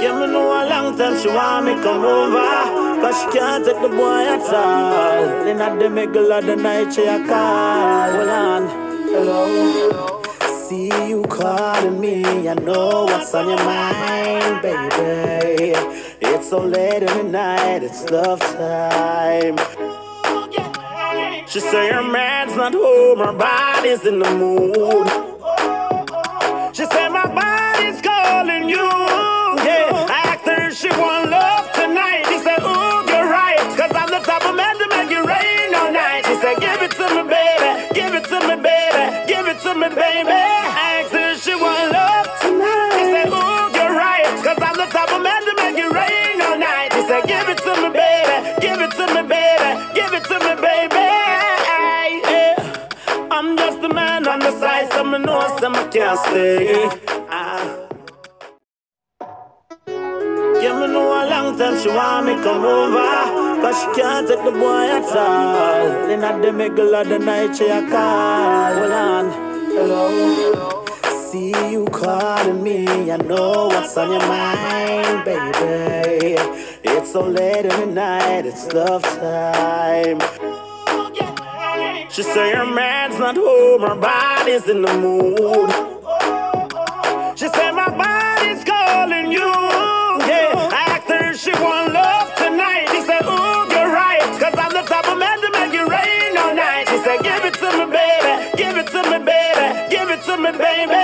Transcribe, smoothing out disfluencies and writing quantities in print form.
Yeah, me know a long time she want me come over, cause she can't take the boy at all. In at the middle of the night she a call. Hold on, hello. See you calling me, I know what's on your mind, baby. It's so late in the night, it's love time. She say her man's not home, her body's in the mood. She say my body's calling you. Yeah, I asked her if she want love tonight. She said, ooh, you're right, cause I'm the type of man to make it rain all night. She said, give it to me, baby, give it to me, baby, give it to me, baby. I asked her if she want love tonight. She said, ooh, you're right, cause I'm the type of man to make it rain all night. She said, give it to me, baby, give it to me, baby, give it to me, baby. I'm just a man on the side, so me know some I can't stay. Yeah, me know a long time she want me come over, cause she can't take the boy at all. In at the middle of the night she a call. Hold on, hello. See you calling me, I know what's on your mind, baby. It's so late in the night, it's love time. She say her man's not home, her body's in the mood. She say my body's calling you. Yeah, I asked her if she want love tonight. She said, ooh, you're right, cause I'm the type of man to make it rain all night. She said, give it to me, baby, give it to me, baby, give it to me, baby.